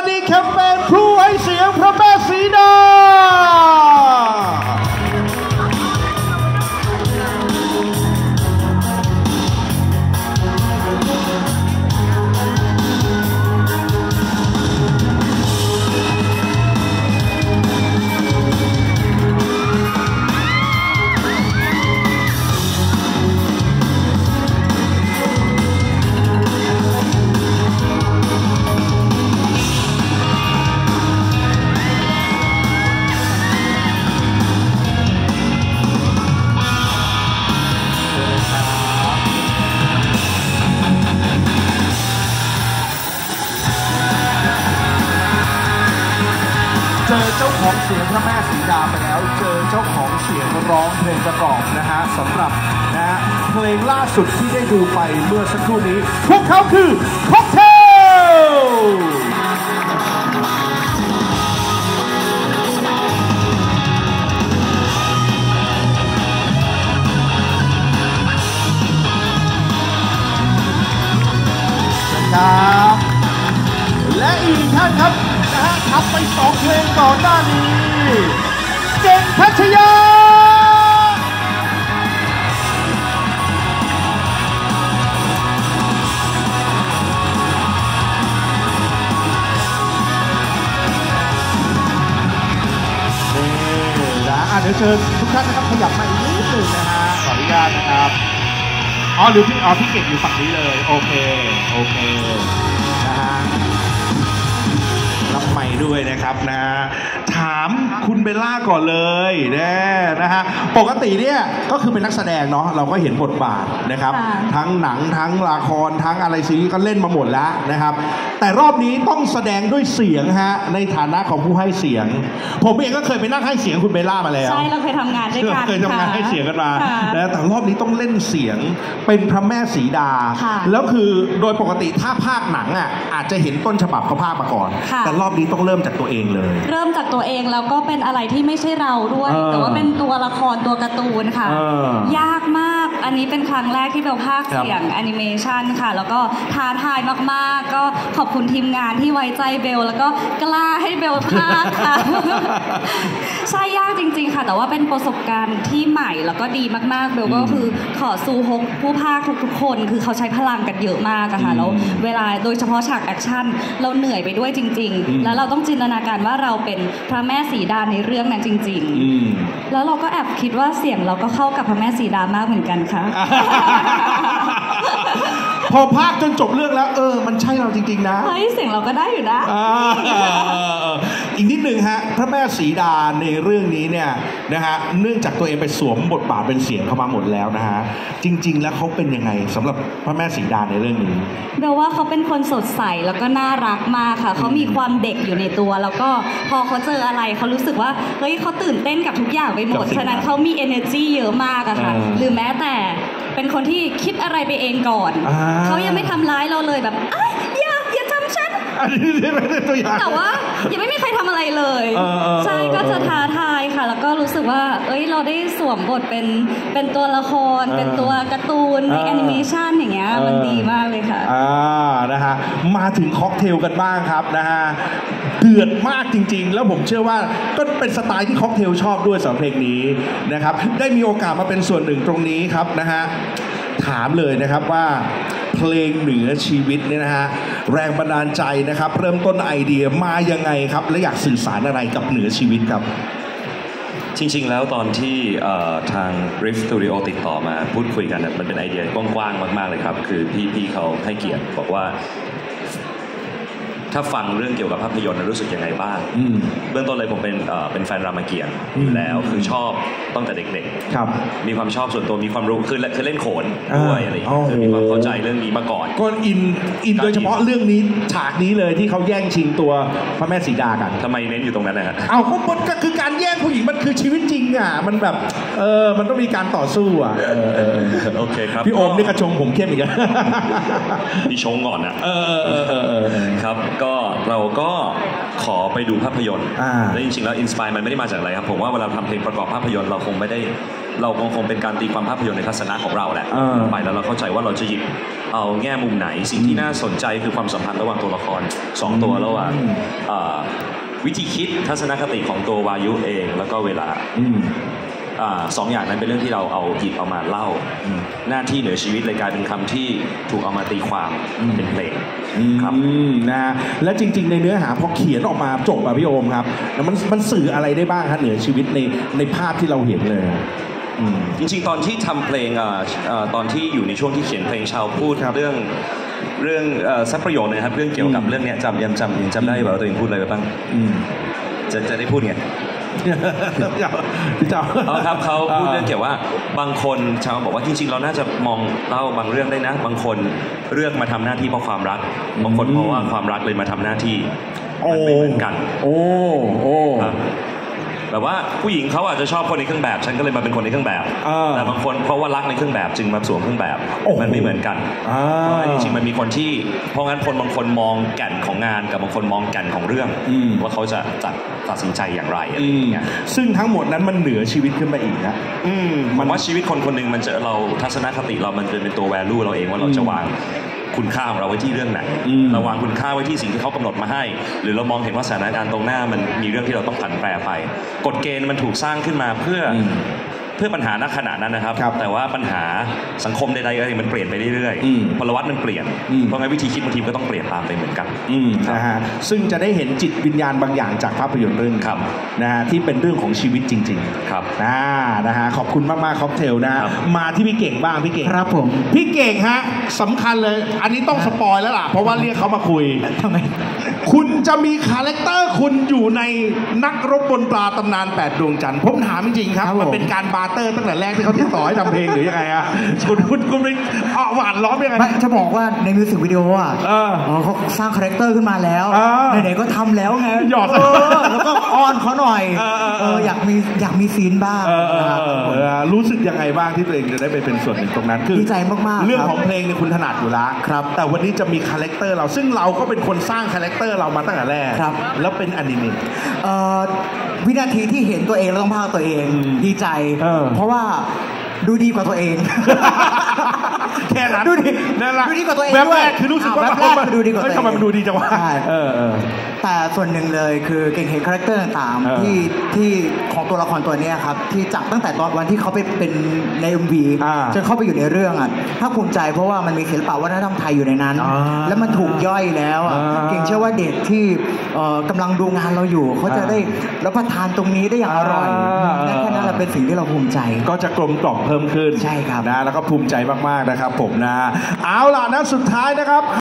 ณีแคมเปญครูให้เสียงพระแม่สีดาเจอเจ้าของเสียงพระแม่สีดาไปแล้วเจอเจ้าของเสียงร้องเพลงประกอบนะฮะสำหรับนะฮะเพลงล่าสุดที่ได้ดูไปเมื่อสักครู่นี้พวกเขาคือค็อกเทลครับและอีกท่านครับทำไป2 เพลงก่อนหน้านี้เก่งพัชยานี่นะเดี๋ยวเชิญทุกท่านนะครับขยับมาอีกนิดนึงนะฮะขออนุญาตนะครับหรือพี่เก่งอยู่ฝั่งนี้เลยโอเคนะฮะรับไมค์ด้วยนะครับนะถามคุณเบลล่าก่อนเลยนะฮะปกติเนี่ยก็คือเป็นนักแสดงเนาะเราก็เห็นบทบาทนะครับทั้งหนังทั้งละครทั้งอะไรซีรีส์ก็เล่นมาหมดแล้วนะครับแต่รอบนี้ต้องแสดงด้วยเสียงฮะในฐานะของผู้ให้เสียงผมเองก็เคยไปนั่งให้เสียงคุณเบลล่ามาแล้วใช่เราเคยทำงานด้วยกันเคยทำงานให้เสียงกันมาแต่รอบนี้ต้องเล่นเสียงเป็นพระแม่สีดาแล้วคือโดยปกติถ้าภาคหนังอ่ะอาจจะเห็นต้นฉบับเขาภาคมาก่อนแต่รอบนี้ต้องเริ่มจากตัวเองเลยเริ่มจากตัวเองแล้วก็เป็นอะไรที่ไม่ใช่เราด้วยแต่ว่าเป็นตัวละครตัวการ์ตูนค่ะยากมากอันนี้เป็นครั้งแรกที่เบลภาคเสียงแอนิเมชันค่ะแล้วก็ท้าทายมากๆก็ขอบคุณทีมงานที่ไว้ใจเบลแล้วก็กล้าให้เบลภาคค่ะใช่ยากจริงๆค่ะแต่ว่าเป็นประสบการณ์ที่ใหม่แล้วก็ดีมากๆเบลก็คือขอซูฮกผู้ภาคทุกๆคนคือเขาใช้พลังกันเยอะมากอะค่ะแล้วเวลาโดยเฉพาะฉากแอคชั่นเราเหนื่อยไปด้วยจริงๆแล้วเราต้องจินตนาการว่าเราเป็นพระแม่สีดาในเรื่องนั้นจริงๆแล้วเราก็แอบคิดว่าเสียงเราก็เข้ากับพระแม่สีดามากเหมือนกันค่ะพอภาคจนจบเรื่องแล้วมันใช่เราจริงๆนะเฮ้ยเสียงเราก็ได้อยู่นะอีกนิดนึงฮะพระแม่สีดาในเรื่องนี้เนี่ยนะฮะเนื่องจากตัวเองไปสวมบทบาทเป็นเสียงเข้ามาหมดแล้วนะฮะจริงๆแล้วเขาเป็นยังไงสำหรับพระแม่สีดาในเรื่องนี้เบลว่าเขาเป็นคนสดใสแล้วก็น่ารักมากค่ะเขามีความเด็กอยู่ในตัวแล้วก็พอเขาเจออะไรเขารู้สึกว่าเฮ้ยเขาตื่นเต้นกับทุกอย่างไปหมดฉะนั้นเขามี energy เยอะมากอะค่ะหรือแม้แต่เป็นคนที่คิดอะไรไปเองก่อนเขายังไม่ทำร้ายเราเลยแบบอย่าทำฉันแต่ว่ายังไม่มีใครทำอะไรเลยใช่ก็จะท้าทายค่ะแล้วก็รู้สึกว่าเราได้สวมบทเป็นตัวละครเป็นตัวการ์ตูนในแอนิเมชันอย่างเงี้ยมันดีมากเลยค่ะนะฮะมาถึงค็อกเทลกันบ้างครับนะฮะเดือดมากจริงๆแล้วผมเชื่อว่าก็เป็นสไตล์ที่ค็อกเทลชอบด้วยสำหรับเพลงนี้นะครับได้มีโอกาสมาเป็นส่วนหนึ่งตรงนี้ครับนะฮะถามเลยนะครับว่าเพลงเหนือชีวิตเนี่ยนะฮะแรงบันดาลใจนะครับเริ่มต้นไอเดียมายังไงครับและอยากสื่อสารอะไรกับเหนือชีวิตครับจริงๆแล้วตอนที่ทาง Rift Studio ติดต่อมาพูดคุยกันมันเป็นไอเดียกว้างๆมากๆเลยครับคือพี่เขาให้เกียรติบอกว่าถ้าฟังเรื่องเกี่ยวกับภาพยนตร์รู้สึกยังไงบ้างเบื้องต้นเลยผมเป็นแฟนรามเกียรติอยู่แล้วคือชอบตั้งแต่เด็กๆมีความชอบส่วนตัวมีความรู้คือเล่นโขนด้วยอะไรอย่างเงี้ยมีความเข้าใจเรื่องนี้มาก่อนก็อินโดยเฉพาะเรื่องนี้ฉากนี้เลยที่เขาแย่งชิงตัวพระแม่สีดากันทำไมเน้นอยู่ตรงนั้นนะฮะก็คือการแย่งผู้หญิงมันคือชีวิตจริงอ่ะมันแบบมันต้องมีการต่อสู้อ่ะโอเคครับพี่โอมนี่กระชงผมเข้มอีกแล้วพี่ชงก่อนนะครับก็เราก็ขอไปดูภาพยนตร์และจริงๆแล้วอินสไปร์มันไม่ได้มาจากอะไรครับผมว่าเวลาทำเพลงประกอบภาพยนตร์เราคงไม่ได้เราคงเป็นการตีความภาพยนตร์ในทัศนะของเราแหละไปแล้วเราเข้าใจว่าเราจะหยิบเอาแง่มุมไหนสิ่งที่น่าสนใจคือความสัมพันธ์ระหว่างตัวละคร2ตัวระหว่างวิธีคิดทัศนคติของตัววายุเองแล้วก็เวลาสองอย่างนั้นเป็นเรื่องที่เราหยิบเอามาเล่าหน้าที่เหนือชีวิตเลยกลายเป็นคำที่ถูกเอามาตีความเป็นเพลงครับนะฮะและจริงๆในเนื้อหาพอเขียนออกมาจบอะพี่โอมครับแล้วมันสื่ออะไรได้บ้างครับเหนือชีวิตในภาพที่เราเห็นเลยจริงๆตอนที่ทำเพลงตอนที่อยู่ในช่วงที่เขียนเพลงชาวพูดเรื่องสักประโยชน์นะครับเรื่องเกี่ยวกับเรื่องนี้จำได้ว่าตัวเองพูดอะไรไปบ้างจะได้พูดไงพี่เจ้าครับเขาพูดเรื่องเกี่ยวว่าบางคนชาวบอกว่าจริงๆเราน่าจะมองเล่าบางเรื่องได้นะบางคนเรื่องมาทำหน้าที่เพราะความรักบางคนเพราะว่าความรักเลยมาทำหน้าที่มันไม่เหมือนกันแบบว่าผู้หญิงเขาอาจจะชอบคนในเครื่องแบบฉันก็เลยมาเป็นคนในเครื่องแบบแต่บางคนเพราะว่ารักในเครื่องแบบจึงมาสวมเครื่องแบบมันไม่เหมือนกันจริงๆมันมีคนที่เพราะงั้นคนบางคนมองแก่นของงานกับบางคนมองแก่นของเรื่องว่าเขาจะตัดสินใจอย่างไรอะไรอย่างเงี้ยซึ่งทั้งหมดนั้นมันเหนือชีวิตขึ้นไปอีกนะมันว่าชีวิตคนคนหนึ่งมันจะเราทัศนคติเรามันจะเป็นตัว value เราเองว่าเราจะวางคุณค่าของเราไว้ที่เรื่องไหนเราวางคุณค่าไว้ที่สิ่งที่เขากำหนดมาให้หรือเรามองเห็นว่าสถานการณ์ตรงหน้ามันมีเรื่องที่เราต้องผันแปรไปกฎเกณฑ์มันถูกสร้างขึ้นมาเพื่อปัญหาณขณะนั้นนะครับแต่ว่าปัญหาสังคมใดๆก็มันเปลี่ยนไปเรื่อยๆพลวัตมันเปลี่ยนเพราะงั้นวิธีคิดบางทีก็ต้องเปลี่ยนตามไปเหมือนกันนะฮะซึ่งจะได้เห็นจิตวิญญาณบางอย่างจากภาพยนตร์เรื่องนะฮะที่เป็นเรื่องของชีวิตจริงๆครับนะฮะขอบคุณมากๆค็อกเทลนะมาที่พี่เก่งบ้างพี่เก่งครับผมพี่เก่งฮะสำคัญเลยอันนี้ต้องสปอยแล้วล่ะเพราะว่าเรียกเขามาคุยทำไมคุณจะมีคาแรคเตอร์คุณอยู่ในนักรบบนปลาตำนาน8ดวงจันทร์ผมถามจริงๆครับมันเป็นการบาร์เตอร์ตั้งแต่แรกที่เขาติดต่อให้ทำเพลงหรือยังไงอะคุณไปหวานล้อมยังไงจะบอกว่าในมิวสิกวิดีโออ่ะเขาสร้างคาแรคเตอร์ขึ้นมาแล้วไหนๆก็ทำแล้วไงหยอดแล้วก็อ้อนเขาหน่อยอยากมีซีนบ้างรู้สึกยังไงบ้างที่ตัวเองจะได้ไปเป็นส่วนหนึ่งตรงนั้นคือดีใจมากๆเรื่องของเพลงเนี่ยคุณถนัดอยู่แล้วครับแต่วันนี้จะมีคาแรคเตอร์เราซึ่งเราก็เป็นคนสร้างคาแรคเตอร์เรามาตั้งแต่แรกแล้วเป็นอนิเมะวินาทีที่เห็นตัวเองแล้วต้องพากตัวเองดีใจเพราะว่าดูดีกว่าตัวเองแค่นั้นดูดีกว่าตัวเองด้วยคือรู้สึกว่าดูดีกว่าตัวเองทำไมมันดูดีจังวะแต่ส่วนหนึ่งเลยคือเก่งเห็นคาแรคเตอร์ต่างๆที่ของตัวละครตัวนี้ครับที่จากตั้งแต่ตอนวันที่เขาไปเป็นใน MV จนเข้าไปอยู่ในเรื่องอ่ะถ้าภูมิใจเพราะว่ามันมีศิลปะวัฒนธรรมไทยอยู่ในนั้นแล้วมันถูกย่อยแล้วเก่งเชื่อว่าเด็กที่กำลังดูงานเราอยู่เขาจะได้รับประทานตรงนี้ได้อย่างอร่อยและแค่นั้นเป็นสิ่งที่เราภูมิใจก็จะกลมกล่อมเพิ่มขึ้นใช่ครับนะแล้วก็ภูมิใจมากๆนะครับผมนะเอาล่ะนะสุดท้ายนะครับ